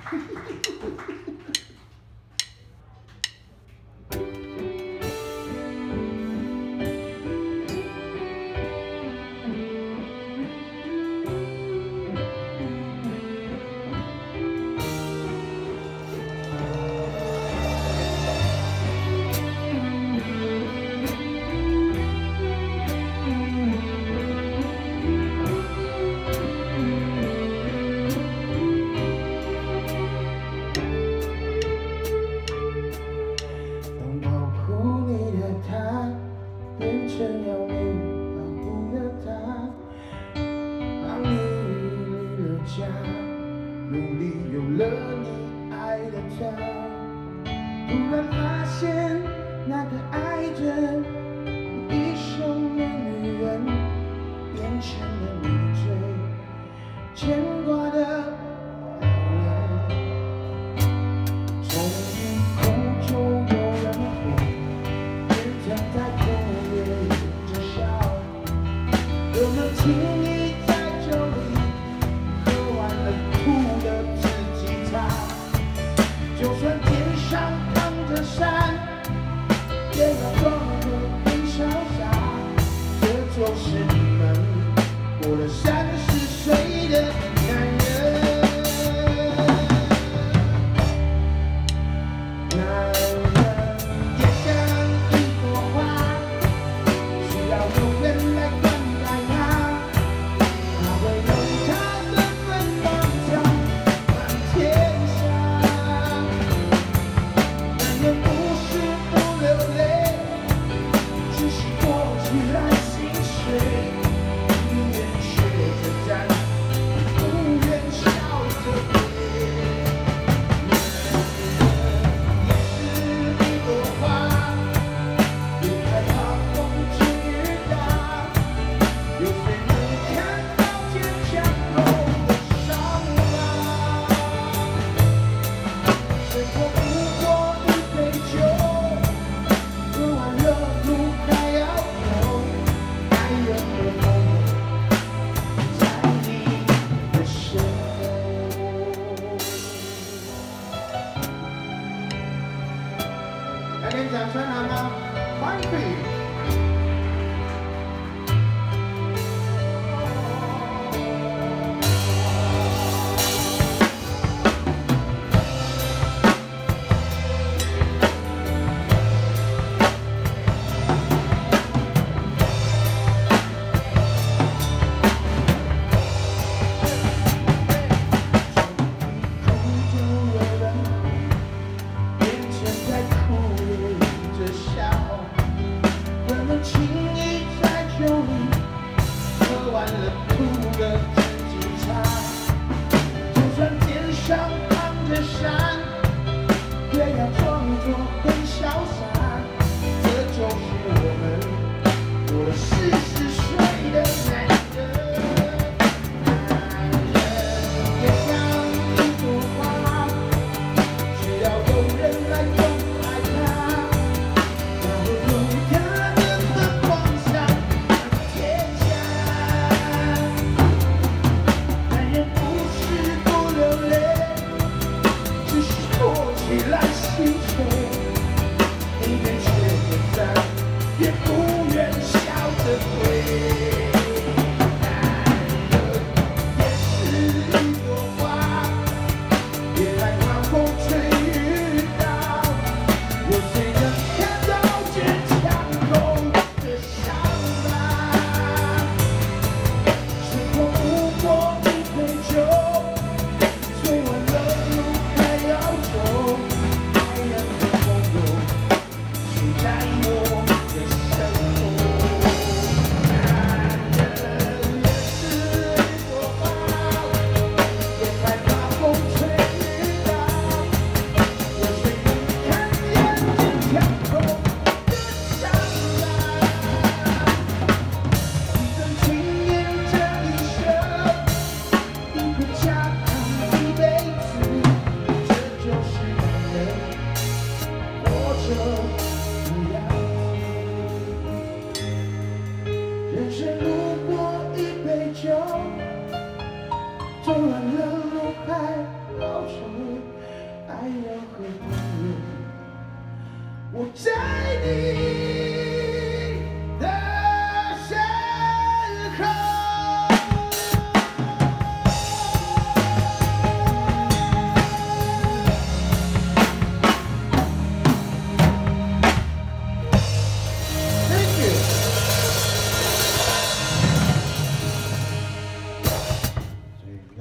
变成要你保护了他，帮你离了家，努力有了你爱的他。突然发现那个爱着你一生的女人，变成了你最牵挂的老人。从你口中有人哭，变成在哭也着笑，有能轻易在酒里喝完了吐的自己擦。就算天上扛着伞，也要装得很潇洒。这就是你们过了30岁的男人。男人也像一朵花，需要有人来灌溉它，它会用它的芬芳长满天下。男人不是不流泪，只是过起来心碎，宁愿学着站，不愿笑着飞。男人也是一朵花，别害怕风吹雨打，有谁能看到坚强后的伤疤？生活不过一杯酒，喝完了路还要走，爱人的梦在你的身后。来点掌声好吗？欢迎。变成在哭也着笑。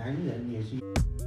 男人也是。